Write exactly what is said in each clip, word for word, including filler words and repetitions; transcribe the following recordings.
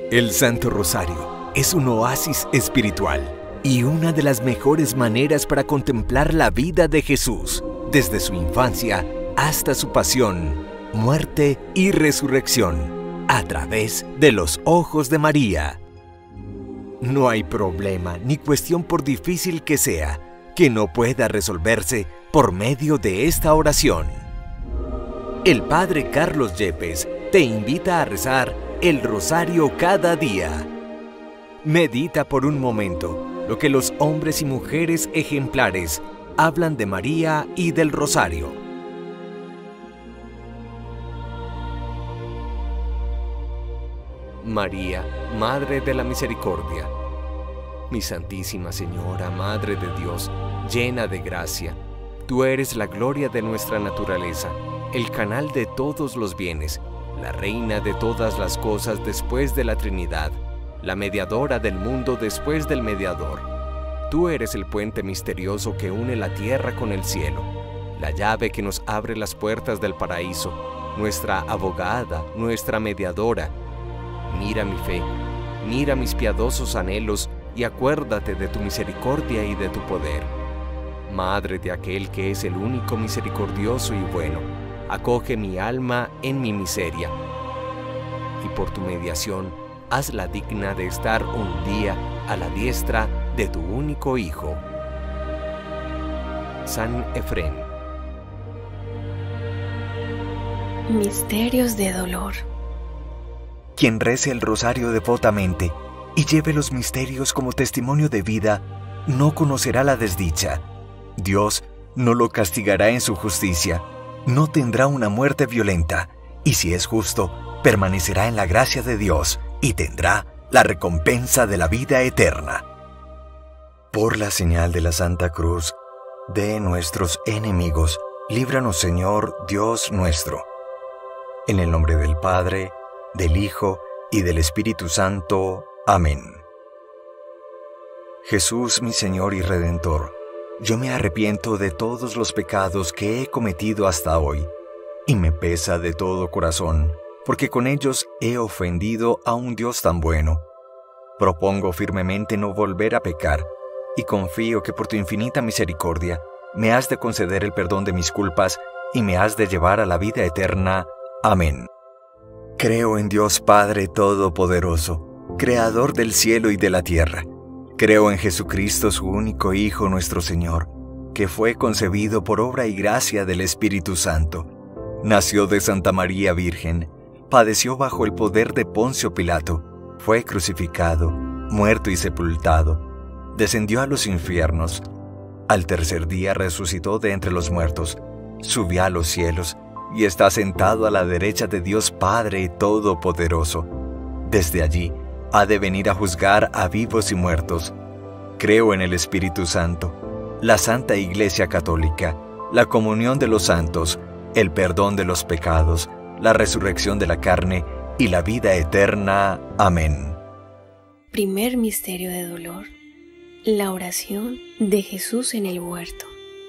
El Santo Rosario es un oasis espiritual y una de las mejores maneras para contemplar la vida de Jesús, desde su infancia hasta su pasión, muerte y resurrección, a través de los ojos de María. No hay problema ni cuestión, por difícil que sea, que no pueda resolverse por medio de esta oración. El Padre Carlos Yepes te invita a rezar el rosario cada día. Medita por un momento lo que los hombres y mujeres ejemplares hablan de María y del rosario. María, Madre de la Misericordia. Mi Santísima Señora, Madre de Dios, llena de gracia, tú eres la gloria de nuestra naturaleza, el canal de todos los bienes, la reina de todas las cosas después de la Trinidad, la mediadora del mundo después del mediador. Tú eres el puente misterioso que une la tierra con el cielo, la llave que nos abre las puertas del paraíso, nuestra abogada, nuestra mediadora. Mira mi fe, mira mis piadosos anhelos y acuérdate de tu misericordia y de tu poder. Madre de aquel que es el único misericordioso y bueno, acoge mi alma en mi miseria. Y por tu mediación, hazla digna de estar un día a la diestra de tu único Hijo. San Efrén. Misterios de dolor. Quien rece el rosario devotamente y lleve los misterios como testimonio de vida, no conocerá la desdicha. Dios no lo castigará en su justicia, no tendrá una muerte violenta, y si es justo, permanecerá en la gracia de Dios y tendrá la recompensa de la vida eterna. Por la señal de la Santa Cruz de nuestros enemigos, líbranos, Señor Dios nuestro. En el nombre del Padre, del Hijo y del Espíritu Santo. Amén. Jesús, mi Señor y Redentor, yo me arrepiento de todos los pecados que he cometido hasta hoy, y me pesa de todo corazón, porque con ellos he ofendido a un Dios tan bueno. Propongo firmemente no volver a pecar, y confío que por tu infinita misericordia me has de conceder el perdón de mis culpas y me has de llevar a la vida eterna. Amén. Creo en Dios Padre Todopoderoso, Creador del cielo y de la tierra. Creo en Jesucristo, su único Hijo, nuestro Señor, que fue concebido por obra y gracia del Espíritu Santo. Nació de Santa María Virgen, padeció bajo el poder de Poncio Pilato, fue crucificado, muerto y sepultado, descendió a los infiernos. Al tercer día resucitó de entre los muertos, subió a los cielos y está sentado a la derecha de Dios Padre Todopoderoso. Desde allí ha de venir a juzgar a vivos y muertos. Creo en el Espíritu Santo, la Santa Iglesia Católica, la comunión de los santos, el perdón de los pecados, la resurrección de la carne y la vida eterna. Amén. Primer misterio de dolor. La oración de Jesús en el huerto.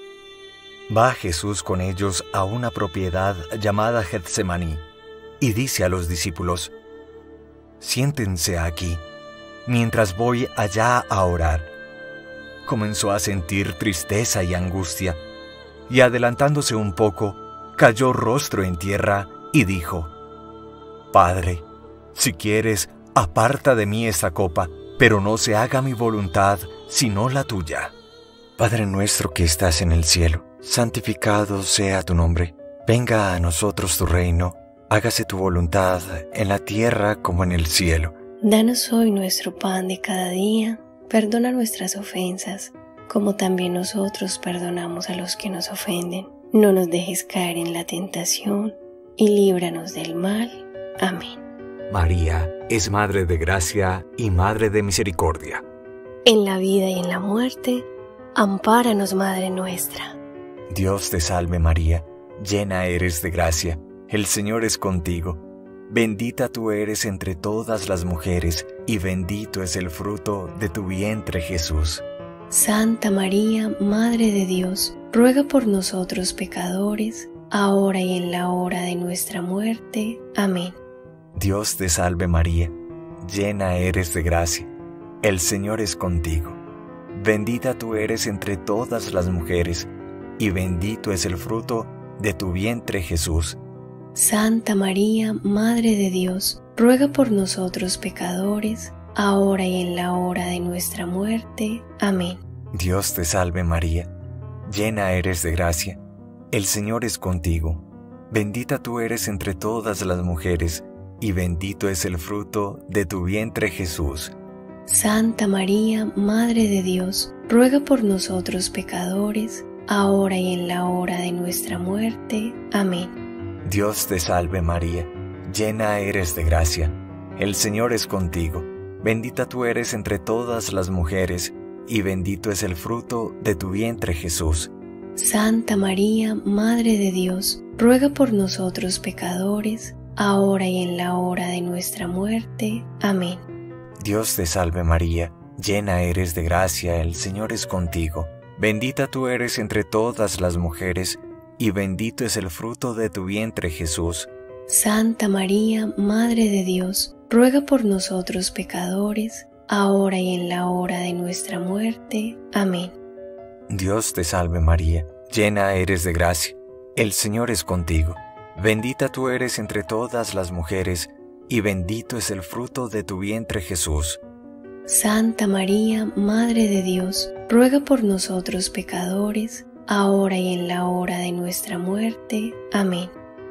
Va Jesús con ellos a una propiedad llamada Getsemaní y dice a los discípulos: siéntense aquí, mientras voy allá a orar. Comenzó a sentir tristeza y angustia, y adelantándose un poco, cayó rostro en tierra y dijo: Padre, si quieres, aparta de mí esta copa, pero no se haga mi voluntad, sino la tuya. Padre nuestro que estás en el cielo, santificado sea tu nombre. Venga a nosotros tu reino. Hágase tu voluntad en la tierra como en el cielo. Danos hoy nuestro pan de cada día. Perdona nuestras ofensas, como también nosotros perdonamos a los que nos ofenden. No nos dejes caer en la tentación y líbranos del mal. Amén. María es Madre de Gracia y Madre de Misericordia. En la vida y en la muerte, ampáranos, Madre nuestra. Dios te salve María, llena eres de gracia. El Señor es contigo. Bendita tú eres entre todas las mujeres, y bendito es el fruto de tu vientre, Jesús. Santa María, Madre de Dios, ruega por nosotros pecadores, ahora y en la hora de nuestra muerte. Amén. Dios te salve María, llena eres de gracia, el Señor es contigo. Bendita tú eres entre todas las mujeres, y bendito es el fruto de tu vientre Jesús. Santa María, Madre de Dios, ruega por nosotros pecadores, ahora y en la hora de nuestra muerte. Amén. Dios te salve María, llena eres de gracia, el Señor es contigo. Bendita tú eres entre todas las mujeres, y bendito es el fruto de tu vientre Jesús. Santa María, Madre de Dios, ruega por nosotros pecadores, ahora y en la hora de nuestra muerte. Amén. Dios te salve María, llena eres de gracia, el Señor es contigo. Bendita tú eres entre todas las mujeres, y bendito es el fruto de tu vientre Jesús. Santa María, Madre de Dios, ruega por nosotros pecadores, ahora y en la hora de nuestra muerte. Amén. Dios te salve María, llena eres de gracia, el Señor es contigo. Bendita tú eres entre todas las mujeres, y bendito es el fruto de tu vientre Jesús. Santa María, Madre de Dios, ruega por nosotros pecadores, ahora y en la hora de nuestra muerte. Amén. Dios te salve María, llena eres de gracia, el Señor es contigo. Bendita tú eres entre todas las mujeres, y bendito es el fruto de tu vientre Jesús. Santa María, Madre de Dios, ruega por nosotros pecadores, ahora y en la hora de nuestra muerte. Amén.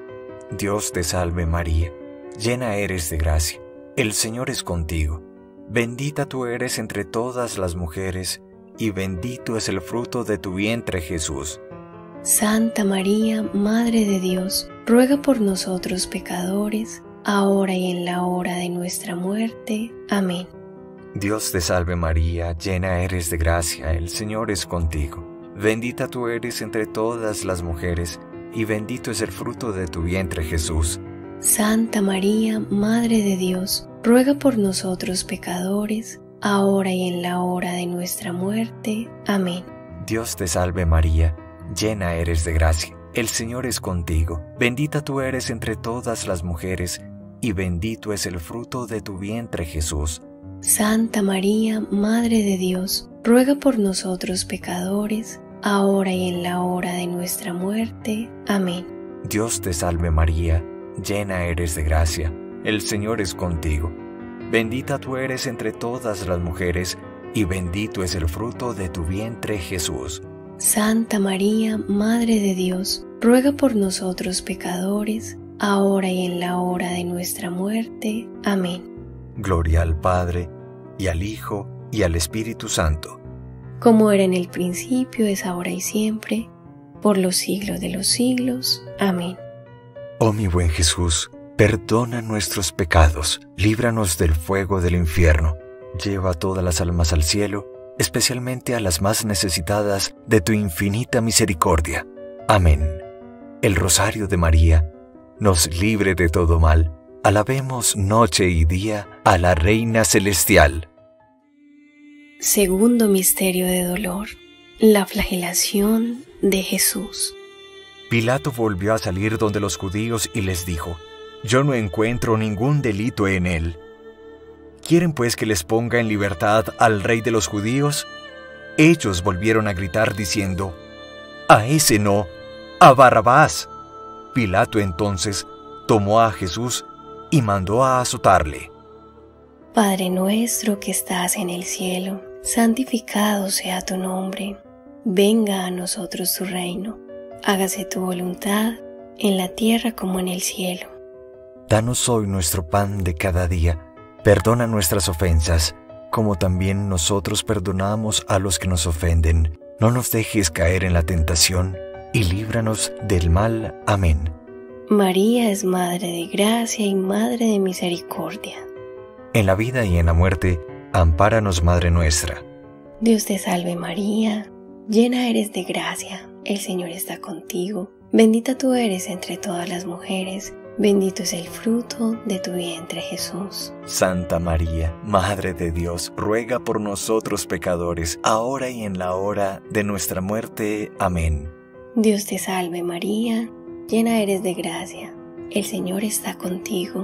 Dios te salve María, llena eres de gracia, el Señor es contigo. Bendita tú eres entre todas las mujeres, y bendito es el fruto de tu vientre Jesús. Santa María, Madre de Dios, ruega por nosotros pecadores, ahora y en la hora de nuestra muerte. Amén. Dios te salve María, llena eres de gracia, el Señor es contigo. Bendita tú eres entre todas las mujeres, y bendito es el fruto de tu vientre Jesús. Santa María, Madre de Dios, ruega por nosotros pecadores, ahora y en la hora de nuestra muerte. Amén. Dios te salve María, llena eres de gracia, el Señor es contigo. Bendita tú eres entre todas las mujeres, y bendito es el fruto de tu vientre Jesús. Santa María, Madre de Dios, ruega por nosotros pecadores, ahora y en la hora de nuestra muerte. Amén. Dios te salve María, llena eres de gracia, el Señor es contigo. Bendita tú eres entre todas las mujeres, y bendito es el fruto de tu vientre Jesús. Santa María, Madre de Dios, ruega por nosotros pecadores, ahora y en la hora de nuestra muerte. Amén. Gloria al Padre, y al Hijo, y al Espíritu Santo. Como era en el principio, es ahora y siempre, por los siglos de los siglos. Amén. Oh mi buen Jesús, perdona nuestros pecados, líbranos del fuego del infierno, lleva todas las almas al cielo, especialmente a las más necesitadas de tu infinita misericordia. Amén. El Rosario de María nos libre de todo mal. Alabemos noche y día a la Reina Celestial. Segundo misterio de dolor, la flagelación de Jesús. Pilato volvió a salir donde los judíos y les dijo: Yo no encuentro ningún delito en él. ¿Quieren pues que les ponga en libertad al rey de los judíos? Ellos volvieron a gritar diciendo: A ese no, a Barrabás. Pilato entonces tomó a Jesús y mandó a azotarle. Padre nuestro que estás en el cielo, santificado sea tu nombre. Venga a nosotros tu reino. Hágase tu voluntad, en la tierra como en el cielo. Danos hoy nuestro pan de cada día. Perdona nuestras ofensas, como también nosotros perdonamos a los que nos ofenden. No nos dejes caer en la tentación, y líbranos del mal. Amén. María es Madre de Gracia y Madre de Misericordia. En la vida y en la muerte, ampáranos, Madre nuestra. Dios te salve María, llena eres de gracia, el Señor está contigo. Bendita tú eres entre todas las mujeres, bendito es el fruto de tu vientre Jesús. Santa María, Madre de Dios, ruega por nosotros pecadores, ahora y en la hora de nuestra muerte. Amén. Dios te salve María, llena eres de gracia, el Señor está contigo.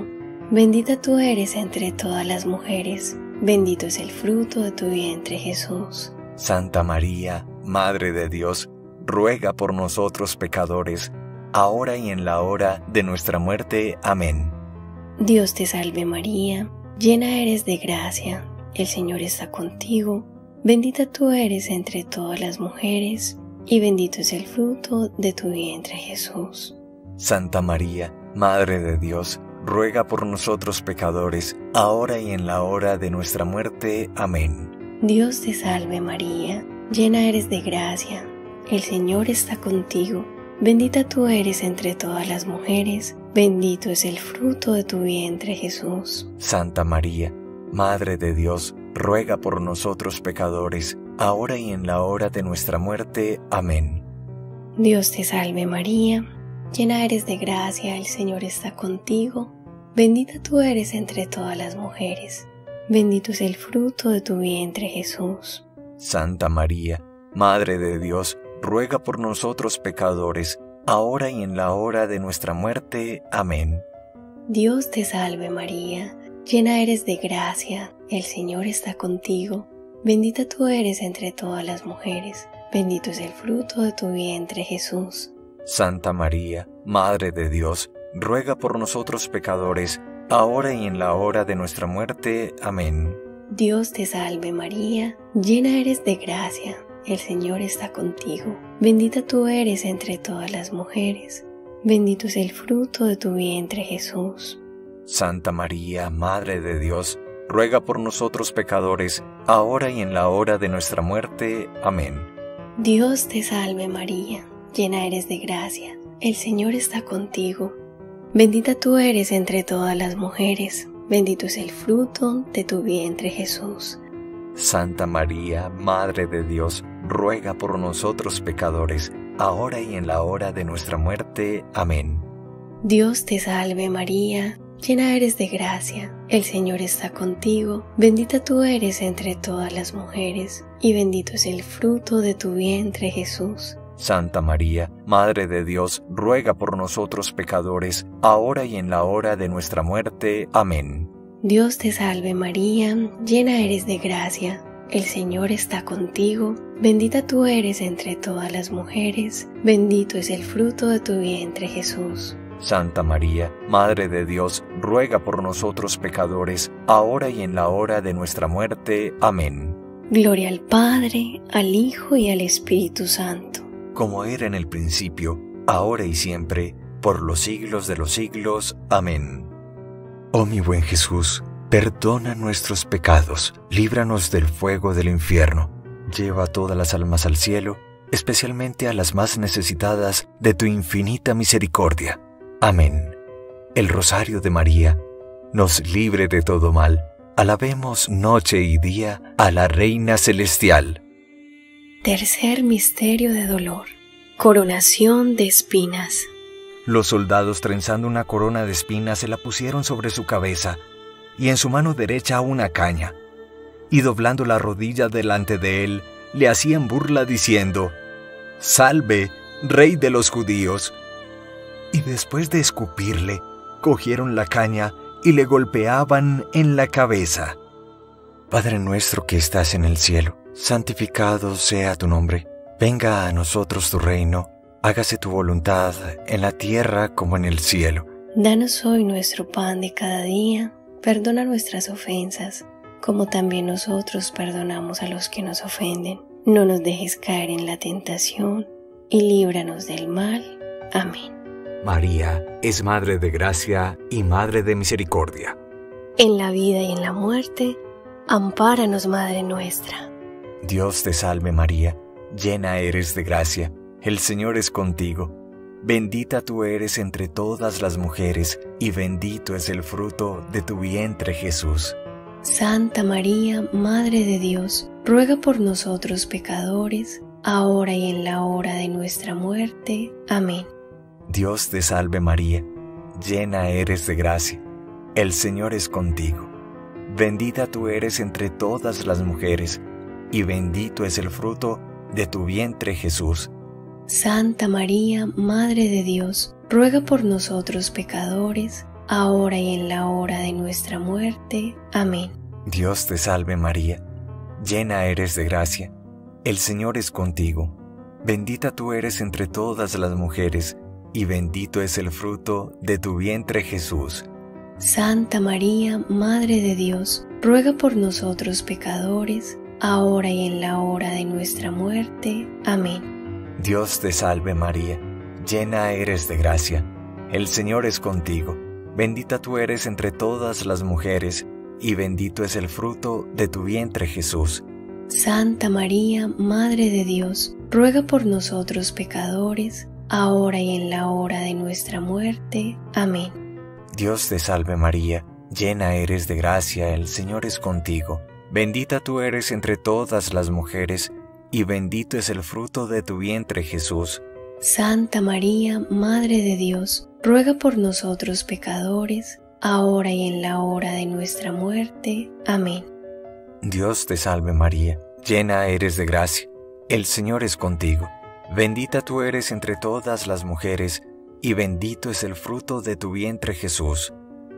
bendita tú eres entre todas las mujeres, bendito es el fruto de tu vientre Jesús. Santa María, Madre de Dios, ruega por nosotros pecadores, ahora y en la hora de nuestra muerte. Amén. Dios te salve María, llena eres de gracia, el Señor está contigo, bendita tú eres entre todas las mujeres, y bendito es el fruto de tu vientre Jesús. Santa María, Madre de Dios, ruega por nosotros pecadores, ahora y en la hora de nuestra muerte. Amén. Dios te salve María, llena eres de gracia, el Señor está contigo, bendita tú eres entre todas las mujeres, bendito es el fruto de tu vientre Jesús. Santa María, Madre de Dios, ruega por nosotros pecadores, ahora y en la hora de nuestra muerte. Amén. Dios te salve María, llena eres de gracia, el Señor está contigo, bendita tú eres entre todas las mujeres, bendito es el fruto de tu vientre Jesús. Santa María, Madre de Dios, ruega por nosotros pecadores, ahora y en la hora de nuestra muerte. Amén. Dios te salve María, llena eres de gracia, el Señor está contigo, bendita tú eres entre todas las mujeres, bendito es el fruto de tu vientre Jesús. Santa María, Madre de Dios, ruega por nosotros pecadores, ahora y en la hora de nuestra muerte. Amén. Dios te salve María, llena eres de gracia, el Señor está contigo, bendita tú eres entre todas las mujeres, bendito es el fruto de tu vientre Jesús. Santa María, Madre de Dios, ruega por nosotros pecadores, ahora y en la hora de nuestra muerte. Amén. Dios te salve María, llena eres de gracia, el Señor está contigo, bendita tú eres entre todas las mujeres, bendito es el fruto de tu vientre Jesús. Santa María, Madre de Dios, ruega por nosotros pecadores, ahora y en la hora de nuestra muerte. Amén. Dios te salve María, llena eres de gracia, el Señor está contigo, bendita tú eres entre todas las mujeres, y bendito es el fruto de tu vientre Jesús. Santa María, Madre de Dios, ruega por nosotros pecadores, ahora y en la hora de nuestra muerte. Amén. Dios te salve María, llena eres de gracia, el Señor está contigo, bendita tú eres entre todas las mujeres, bendito es el fruto de tu vientre Jesús. Santa María, Madre de Dios, ruega por nosotros pecadores, ahora y en la hora de nuestra muerte. Amén. Gloria al Padre, al Hijo y al Espíritu Santo, como era en el principio, ahora y siempre, por los siglos de los siglos. Amén. Oh mi buen Jesús, perdona nuestros pecados, líbranos del fuego del infierno, lleva a todas las almas al cielo, especialmente a las más necesitadas de tu infinita misericordia. Amén. El Rosario de María nos libre de todo mal. Alabemos noche y día a la Reina Celestial. Tercer misterio de dolor. Coronación de espinas. Los soldados, trenzando una corona de espinas, se la pusieron sobre su cabeza, y en su mano derecha una caña, y doblando la rodilla delante de él, le hacían burla diciendo: «Salve, Rey de los judíos». Y después de escupirle, cogieron la caña y le golpeaban en la cabeza. Padre nuestro que estás en el cielo, santificado sea tu nombre. Venga a nosotros tu reino. Hágase tu voluntad en la tierra como en el cielo. Danos hoy nuestro pan de cada día. Perdona nuestras ofensas, como también nosotros perdonamos a los que nos ofenden. No nos dejes caer en la tentación, y líbranos del mal. Amén. María es Madre de Gracia y Madre de Misericordia. En la vida y en la muerte, ampáranos, Madre nuestra. Dios te salve María, llena eres de gracia, el Señor es contigo. Bendita tú eres entre todas las mujeres, y bendito es el fruto de tu vientre Jesús. Santa María, Madre de Dios, ruega por nosotros pecadores, ahora y en la hora de nuestra muerte. Amén. Dios te salve María, llena eres de gracia, el Señor es contigo. Bendita tú eres entre todas las mujeres, y bendito es el fruto de tu vientre Jesús. Santa María, Madre de Dios, ruega por nosotros pecadores, ahora y en la hora de nuestra muerte. Amén. Dios te salve María, llena eres de gracia, el Señor es contigo. Bendita tú eres entre todas las mujeres, y bendito es el fruto de tu vientre Jesús. Santa María, Madre de Dios, ruega por nosotros pecadores, ahora y en la hora de nuestra muerte. Amén. Dios te salve María, llena eres de gracia, el Señor es contigo. Bendita tú eres entre todas las mujeres, y bendito es el fruto de tu vientre Jesús. Santa María, Madre de Dios, ruega por nosotros pecadores, ahora y en la hora de nuestra muerte. Amén. Dios te salve María, llena eres de gracia, el Señor es contigo. Bendita tú eres entre todas las mujeres, y bendito es el fruto de tu vientre Jesús. Santa María, Madre de Dios, ruega por nosotros pecadores, ahora y en la hora de nuestra muerte. Amén. Dios te salve María, llena eres de gracia, el Señor es contigo. Bendita tú eres entre todas las mujeres, y bendito es el fruto de tu vientre Jesús.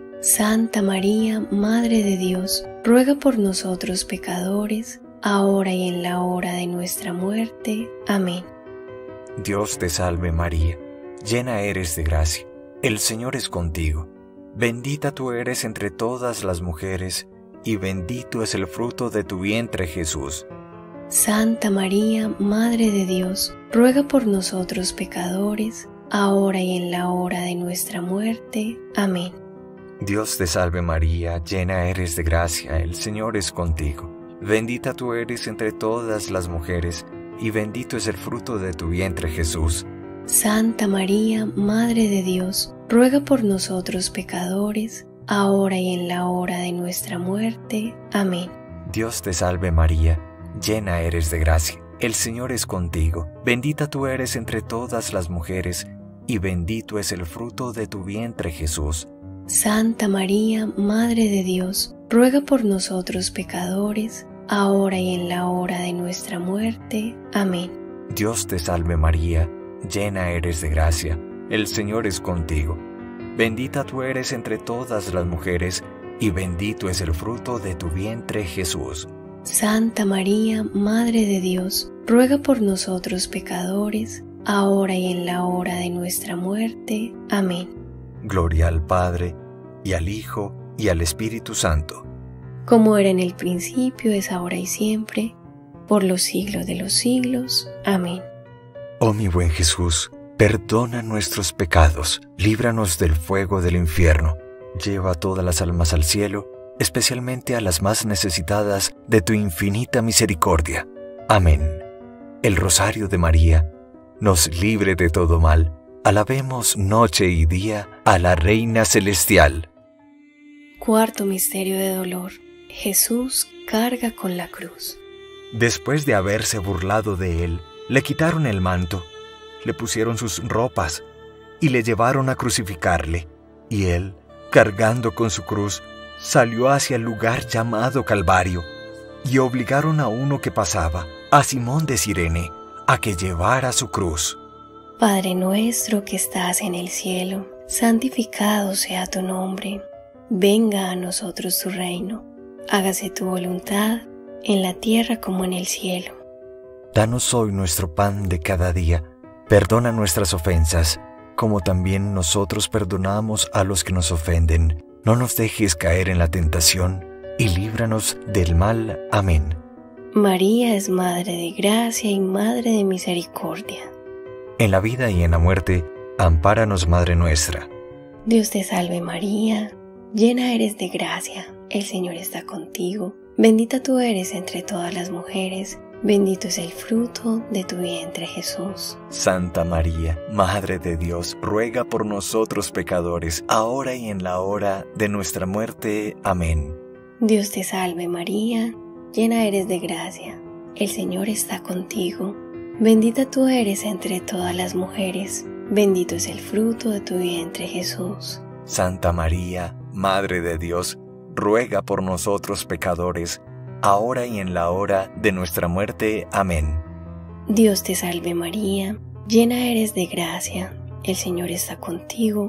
Santa María, Madre de Dios, ruega por nosotros pecadores, ahora y en la hora de nuestra muerte. Amén. Dios te salve María, llena eres de gracia, el Señor es contigo. Bendita tú eres entre todas las mujeres, y bendito es el fruto de tu vientre Jesús. Santa María, Madre de Dios, ruega por nosotros pecadores, ahora y en la hora de nuestra muerte. Amén. Dios te salve María, llena eres de gracia, el Señor es contigo. Bendita tú eres entre todas las mujeres, y bendito es el fruto de tu vientre Jesús. Santa María, Madre de Dios, ruega por nosotros pecadores, ahora y en la hora de nuestra muerte. Amén. Dios te salve María, llena eres de gracia, el Señor es contigo. Bendita tú eres entre todas las mujeres, y bendito es el fruto de tu vientre Jesús. Santa María, Madre de Dios, ruega por nosotros pecadores, ahora y en la hora de nuestra muerte. Amén. Dios te salve María, llena eres de gracia, el Señor es contigo. Bendita tú eres entre todas las mujeres, y bendito es el fruto de tu vientre Jesús. Santa María, Madre de Dios, ruega por nosotros pecadores, ahora y en la hora de nuestra muerte. Amén. Gloria al Padre, y al Hijo, y al Espíritu Santo. Como era en el principio, es ahora y siempre, por los siglos de los siglos. Amén. Oh mi buen Jesús, perdona nuestros pecados, líbranos del fuego del infierno, lleva a todas las almas al cielo, especialmente a las más necesitadas de tu infinita misericordia. Amén. El Rosario de María nos libre de todo mal. Alabemos noche y día a la Reina Celestial. Cuarto misterio de dolor. Jesús carga con la cruz. Después de haberse burlado de él, le quitaron el manto, le pusieron sus ropas y le llevaron a crucificarle. Y él, cargando con su cruz, salió hacia el lugar llamado Calvario, y obligaron a uno que pasaba, a Simón de Cirene, a que llevara su cruz. Padre nuestro que estás en el cielo, santificado sea tu nombre. Venga a nosotros tu reino. Hágase tu voluntad, en la tierra como en el cielo. Danos hoy nuestro pan de cada día. Perdona nuestras ofensas, como también nosotros perdonamos a los que nos ofenden. No nos dejes caer en la tentación, y líbranos del mal. Amén. María es Madre de Gracia y Madre de Misericordia. En la vida y en la muerte, ampáranos, Madre nuestra. Dios te salve María, llena eres de gracia, el Señor está contigo. Bendita tú eres entre todas las mujeres, bendito es el fruto de tu vientre Jesús. Santa María, Madre de Dios, ruega por nosotros pecadores, ahora y en la hora de nuestra muerte. Amén. Dios te salve María, llena eres de gracia, el Señor está contigo. Bendita tú eres entre todas las mujeres, bendito es el fruto de tu vientre Jesús. Santa María, Madre de Dios, ruega por nosotros pecadores, ahora y en la hora de nuestra muerte. Amén. Dios te salve María, llena eres de gracia, el Señor está contigo.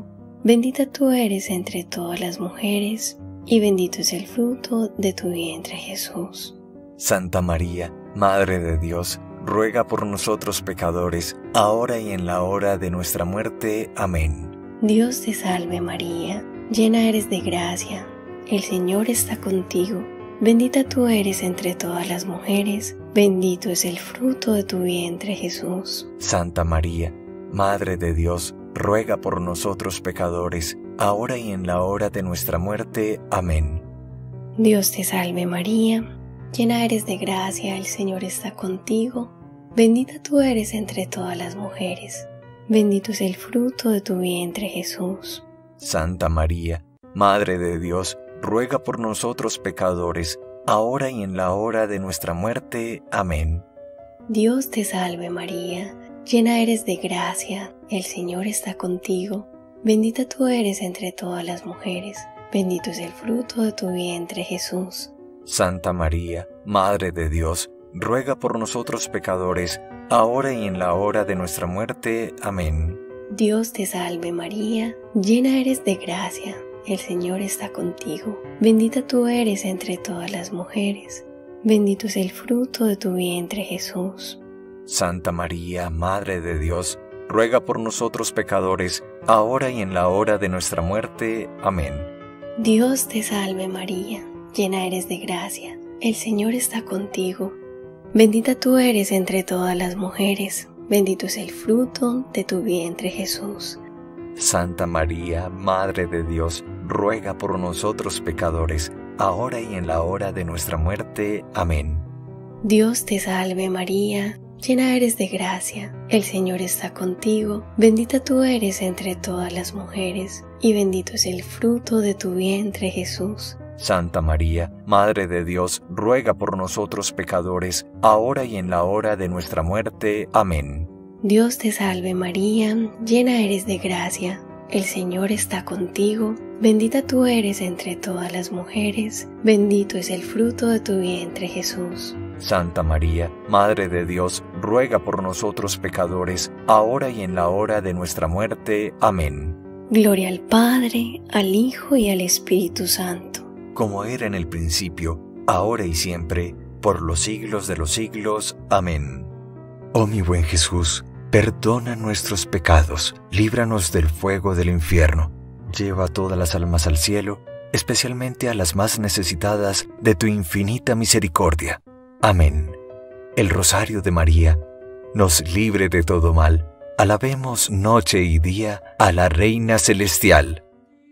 bendita tú eres entre todas las mujeres, y bendito es el fruto de tu vientre, Jesús. Santa María, Madre de Dios, ruega por nosotros pecadores, ahora y en la hora de nuestra muerte. Amén. Dios te salve María, llena eres de gracia, el Señor está contigo. Bendita tú eres entre todas las mujeres, bendito es el fruto de tu vientre, Jesús. Santa María, Madre de Dios, ruega por nosotros pecadores, ahora y en la hora de nuestra muerte. Amén. Dios te salve María, llena eres de gracia, el Señor está contigo. Bendita tú eres entre todas las mujeres, bendito es el fruto de tu vientre, Jesús. Santa María, Madre de Dios, ruega por nosotros pecadores, ahora y en la hora de nuestra muerte. Amén. Dios te salve María, llena eres de gracia, el Señor está contigo. Bendita tú eres entre todas las mujeres, bendito es el fruto de tu vientre, Jesús. Santa María, Madre de Dios, ruega por nosotros pecadores, ahora y en la hora de nuestra muerte. Amén. Dios te salve María, llena eres de gracia, el Señor está contigo. Bendita tú eres entre todas las mujeres, bendito es el fruto de tu vientre, Jesús. Santa María, Madre de Dios, ruega por nosotros pecadores, ahora y en la hora de nuestra muerte. Amén. Dios te salve María, llena eres de gracia, el Señor está contigo. Bendita tú eres entre todas las mujeres, bendito es el fruto de tu vientre, Jesús. Santa María, Madre de Dios, ruega por nosotros pecadores, ahora y en la hora de nuestra muerte. Amén. Dios te salve María, llena eres de gracia, el Señor está contigo. Bendita tú eres entre todas las mujeres, y bendito es el fruto de tu vientre, Jesús. Santa María, Madre de Dios, ruega por nosotros pecadores, ahora y en la hora de nuestra muerte. Amén. Dios te salve María, llena eres de gracia, el Señor está contigo. Bendita tú eres entre todas las mujeres, bendito es el fruto de tu vientre, Jesús. Santa María, Madre de Dios, ruega por nosotros pecadores, ahora y en la hora de nuestra muerte. Amén. Gloria al Padre, al Hijo y al Espíritu Santo. Como era en el principio, ahora y siempre, por los siglos de los siglos. Amén. Oh mi buen Jesús, perdona nuestros pecados, líbranos del fuego del infierno, lleva a todas las almas al cielo, especialmente a las más necesitadas de tu infinita misericordia. Amén. El Rosario de María nos libre de todo mal. Alabemos noche y día a la Reina Celestial.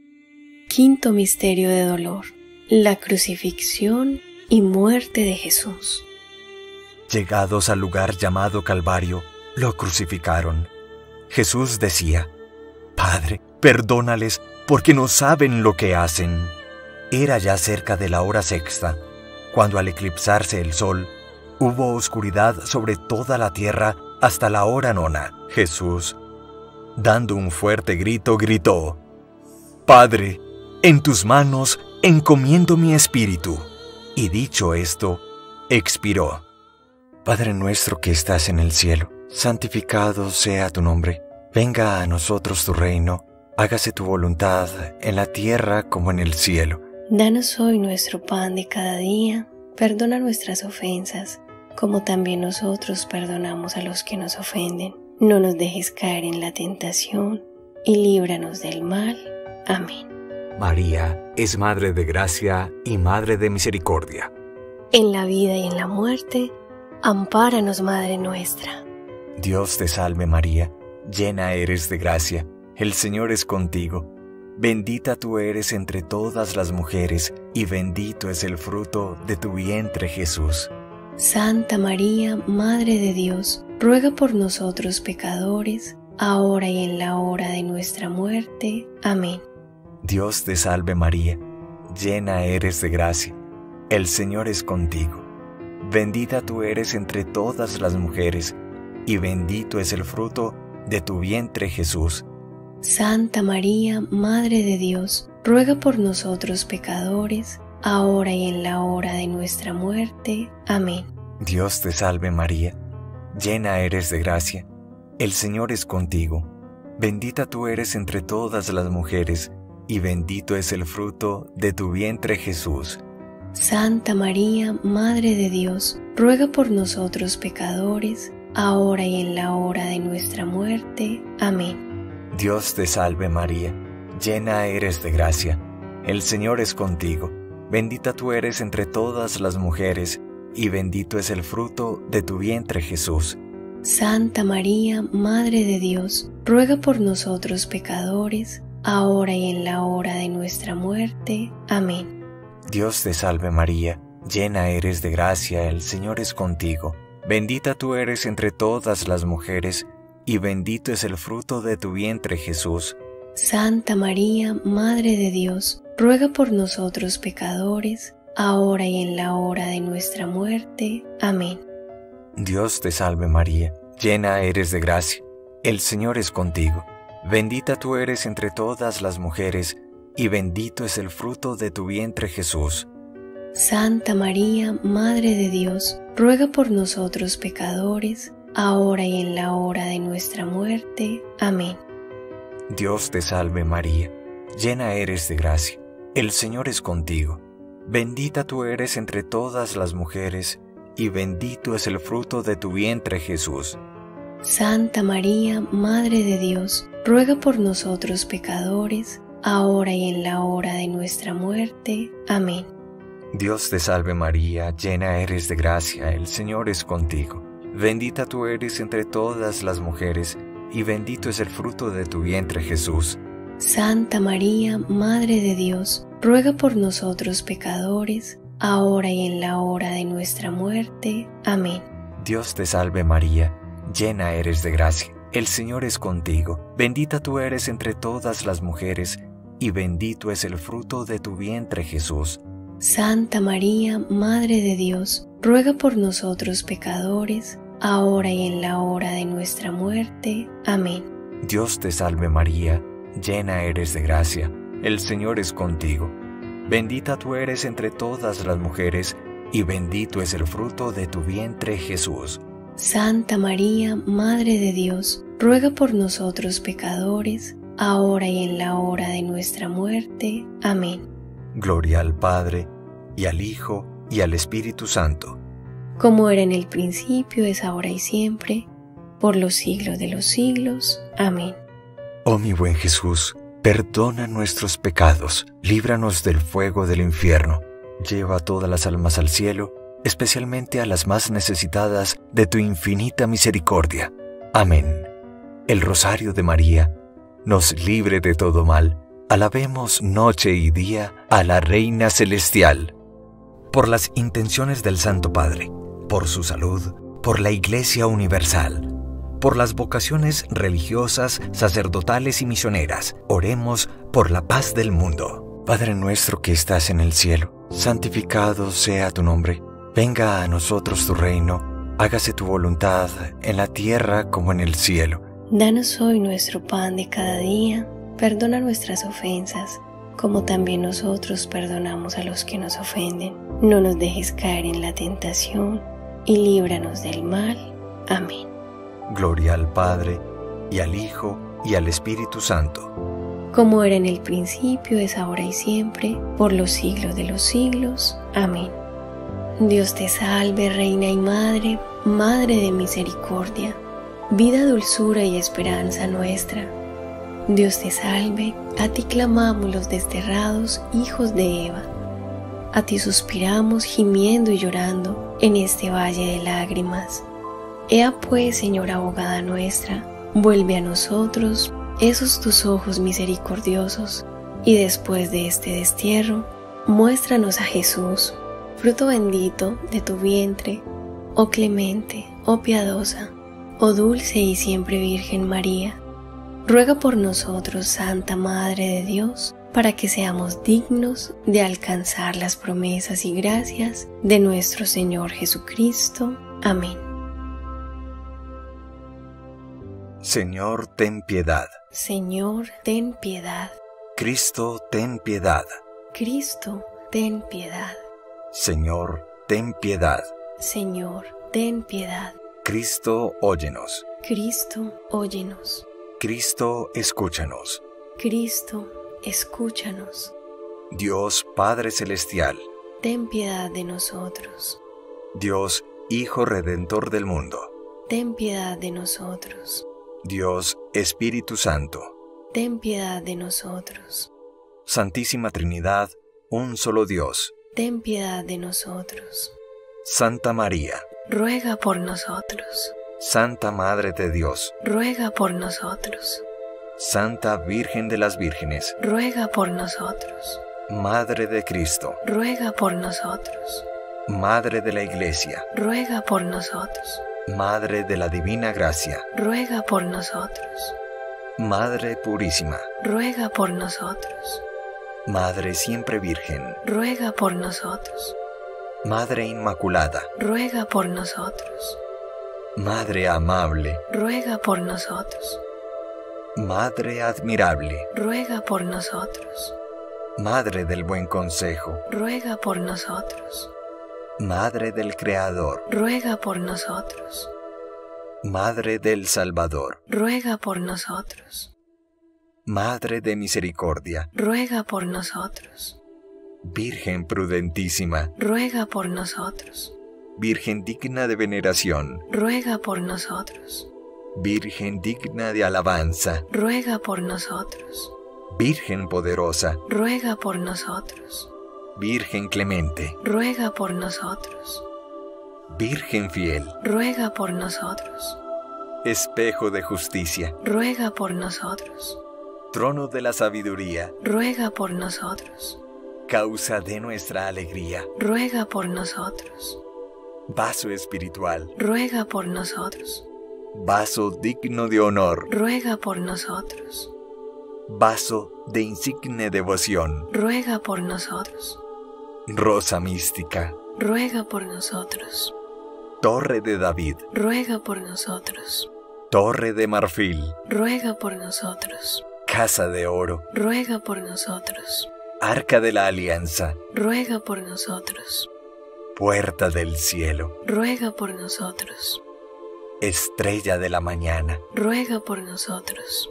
Quinto misterio de dolor: la crucifixión y muerte de Jesús. Llegados al lugar llamado Calvario, lo crucificaron. Jesús decía: Padre, perdónales, porque no saben lo que hacen. Era ya cerca de la hora sexta, cuando al eclipsarse el sol, hubo oscuridad sobre toda la tierra hasta la hora nona. Jesús, dando un fuerte grito, gritó: Padre, en tus manos encomiendo mi espíritu. Y dicho esto, expiró. Padre nuestro que estás en el cielo, santificado sea tu nombre. Venga a nosotros tu reino. Hágase tu voluntad en la tierra como en el cielo. Danos hoy nuestro pan de cada día. Perdona nuestras ofensas, como también nosotros perdonamos a los que nos ofenden. No nos dejes caer en la tentación, y líbranos del mal. Amén. María es Madre de Gracia y Madre de Misericordia. En la vida y en la muerte, ampáranos, Madre nuestra. Dios te salve María, llena eres de gracia, el Señor es contigo. Bendita tú eres entre todas las mujeres, y bendito es el fruto de tu vientre, Jesús. Santa María, Madre de Dios, ruega por nosotros pecadores, ahora y en la hora de nuestra muerte. Amén. Dios te salve María, llena eres de gracia, el Señor es contigo. Bendita tú eres entre todas las mujeres, y bendito es el fruto de tu vientre, Jesús. Santa María, Madre de Dios, ruega por nosotros pecadores, ahora y en la hora de nuestra muerte. Amén. Dios te salve María, llena eres de gracia, el Señor es contigo. bendita tú eres entre todas las mujeres, y bendito es el fruto de tu vientre Jesús. Santa María, Madre de Dios, ruega por nosotros pecadores, ahora y en la hora de nuestra muerte. Amén. Dios te salve María, llena eres de gracia, el Señor es contigo, bendita tú eres entre todas las mujeres, y bendito es el fruto de tu vientre Jesús. Santa María, Madre de Dios, ruega por nosotros pecadores, ahora y en la hora de nuestra muerte. Amén. Dios te salve María, llena eres de gracia, el Señor es contigo, bendita tú eres entre todas las mujeres, y bendito es el fruto de tu vientre Jesús. Santa María, Madre de Dios, ruega por nosotros pecadores, ahora y en la hora de nuestra muerte. Amén. Dios te salve María, llena eres de gracia, el Señor es contigo, bendita tú eres entre todas las mujeres, y bendito es el fruto de tu vientre Jesús. Santa María, Madre de Dios, ruega por nosotros pecadores, ahora y en la hora de nuestra muerte. Amén. Dios te salve María, llena eres de gracia, el Señor es contigo, bendita tú eres entre todas las mujeres, y bendito es el fruto de tu vientre Jesús. Santa María, Madre de Dios, ruega por nosotros pecadores, ahora y en la hora de nuestra muerte. Amén. Dios te salve María, llena eres de gracia, el Señor es contigo, bendita tú eres entre todas las mujeres, y bendito es el fruto de tu vientre Jesús. Santa María, Madre de Dios, ruega por nosotros pecadores, ahora y en la hora de nuestra muerte. Amén. Dios te salve María, llena eres de gracia, el Señor es contigo, bendita tú eres entre todas las mujeres, y bendito es el fruto de tu vientre Jesús. Santa María, Madre de Dios, ruega por nosotros pecadores, ahora y en la hora de nuestra muerte. Amén. Dios te salve María, llena eres de gracia, el Señor es contigo, bendita tú eres entre todas las mujeres, y bendito es el fruto de tu vientre Jesús. Santa María, Madre de Dios, ruega por nosotros pecadores, ahora y en la hora de nuestra muerte. Amén. Gloria al Padre, y al Hijo, y al Espíritu Santo. Como era en el principio, es ahora y siempre, por los siglos de los siglos. Amén. Oh mi buen Jesús, perdona nuestros pecados, líbranos del fuego del infierno, lleva a todas las almas al cielo, especialmente a las más necesitadas de tu infinita misericordia. Amén. El Rosario de María nos libre de todo mal. Alabemos noche y día a la Reina Celestial. Por las intenciones del Santo Padre, por su salud, por la Iglesia Universal, por las vocaciones religiosas, sacerdotales y misioneras, oremos por la paz del mundo. Padre nuestro que estás en el cielo, santificado sea tu nombre. Venga a nosotros tu reino, hágase tu voluntad en la tierra como en el cielo. Danos hoy nuestro pan de cada día, perdona nuestras ofensas, como también nosotros perdonamos a los que nos ofenden. No nos dejes caer en la tentación, y líbranos del mal. Amén. Gloria al Padre, y al Hijo, y al Espíritu Santo. Como era en el principio, es ahora y siempre, por los siglos de los siglos. Amén. Dios te salve, Reina y Madre, Madre de misericordia, vida, dulzura y esperanza nuestra. Dios te salve, a ti clamamos los desterrados hijos de Eva. A ti suspiramos gimiendo y llorando en este valle de lágrimas. Ea pues, Señora abogada nuestra, vuelve a nosotros esos tus ojos misericordiosos, y después de este destierro, muéstranos a Jesús, fruto bendito de tu vientre, oh clemente, oh piadosa, oh dulce y siempre Virgen María. Ruega por nosotros, Santa Madre de Dios, para que seamos dignos de alcanzar las promesas y gracias de nuestro Señor Jesucristo. Amén. Señor, ten piedad. Señor, ten piedad. Cristo, ten piedad. Cristo, ten piedad. Señor, ten piedad. Señor, ten piedad. Cristo, óyenos. Cristo, óyenos. Cristo, escúchanos. Cristo, escúchanos. Dios Padre Celestial, Ten piedad de nosotros. Dios Hijo Redentor del mundo, Ten piedad de nosotros. Dios Espíritu Santo, Ten piedad de nosotros. Santísima Trinidad, un solo Dios, Ten piedad de nosotros. Santa María, Ruega por nosotros. Santa Madre de Dios, Ruega por nosotros. Santa Virgen de las Vírgenes, Ruega por nosotros. Madre de Cristo, Ruega por nosotros. Madre de la Iglesia, Ruega por nosotros. Madre de la Divina Gracia, Ruega por nosotros. Madre Purísima, Ruega por nosotros. Madre Siempre Virgen, Ruega por nosotros. Madre Inmaculada, Ruega por nosotros. Madre Amable, Ruega por nosotros. Madre Admirable, Ruega por nosotros. Madre del Buen Consejo, Ruega por nosotros. Madre del Creador, Ruega por nosotros. Madre del Salvador, Ruega por nosotros. Madre de Misericordia, Ruega por nosotros. Virgen prudentísima, Ruega por nosotros. Virgen digna de veneración, Ruega por nosotros. Virgen digna de alabanza, Ruega por nosotros. Virgen poderosa, Ruega por nosotros. Virgen clemente, Ruega por nosotros. Virgen fiel, Ruega por nosotros. espejo de justicia, Ruega por nosotros. trono de la sabiduría, Ruega por nosotros. causa de nuestra alegría, Ruega por nosotros. vaso espiritual, Ruega por nosotros. vaso digno de honor, Ruega por nosotros. vaso de insigne devoción, Ruega por nosotros. rosa mística, Ruega por nosotros. torre de David, Ruega por nosotros. torre de marfil, Ruega por nosotros. casa de oro, Ruega por nosotros. arca de la alianza, Ruega por nosotros. puerta del cielo, Ruega por nosotros. estrella de la mañana, Ruega por nosotros.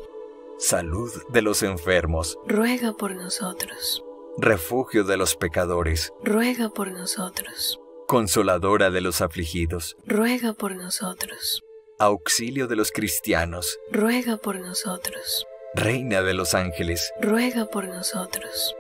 salud de los enfermos, Ruega por nosotros. refugio de los pecadores, Ruega por nosotros. consoladora de los afligidos, Ruega por nosotros. auxilio de los cristianos, Ruega por nosotros. reina de los ángeles, Ruega por nosotros.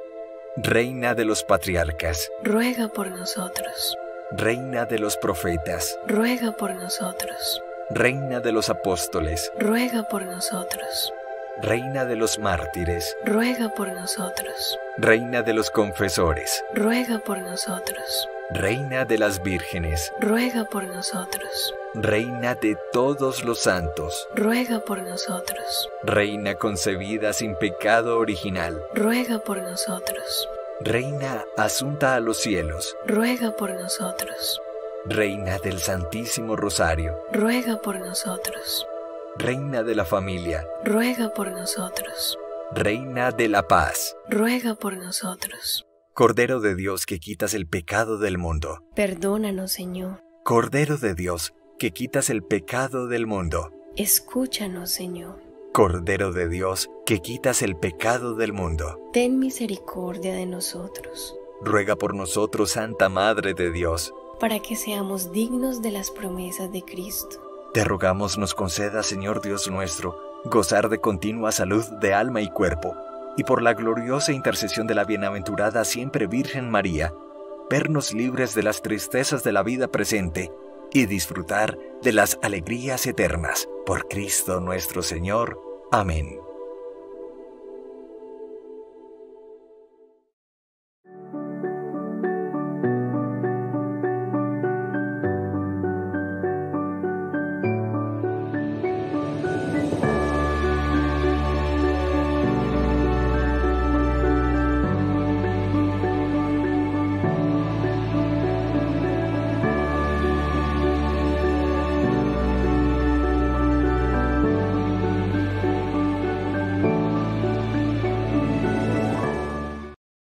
reina de los patriarcas, Ruega por nosotros. reina de los profetas, Ruega por nosotros. reina de los apóstoles, Ruega por nosotros. reina de los mártires, Ruega por nosotros. reina de los confesores, Ruega por nosotros. reina de las vírgenes, Ruega por nosotros. reina de todos los santos, Ruega por nosotros. reina concebida sin pecado original, Ruega por nosotros. reina asunta a los cielos, Ruega por nosotros. reina del Santísimo Rosario, Ruega por nosotros. reina de la familia, Ruega por nosotros. reina de la paz, Ruega por nosotros. Cordero de Dios que quitas el pecado del mundo, Perdónanos, Señor. Cordero de Dios que quitas el pecado del mundo, Escúchanos, Señor. Cordero de Dios que quitas el pecado del mundo, Ten misericordia de nosotros, ruega por nosotros, Santa Madre de Dios. para que seamos dignos de las promesas de Cristo. Te rogamos nos conceda, Señor Dios nuestro, gozar de continua salud de alma y cuerpo, y por la gloriosa intercesión de la bienaventurada siempre Virgen María, vernos libres de las tristezas de la vida presente y disfrutar de las alegrías eternas. Por Cristo nuestro Señor. Amén.